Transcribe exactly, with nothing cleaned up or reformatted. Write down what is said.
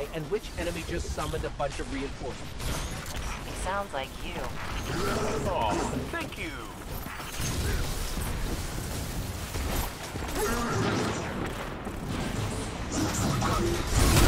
nearby and which enemy just summoned a bunch of reinforcements. He sounds like you. Oh, thank you. Thank you.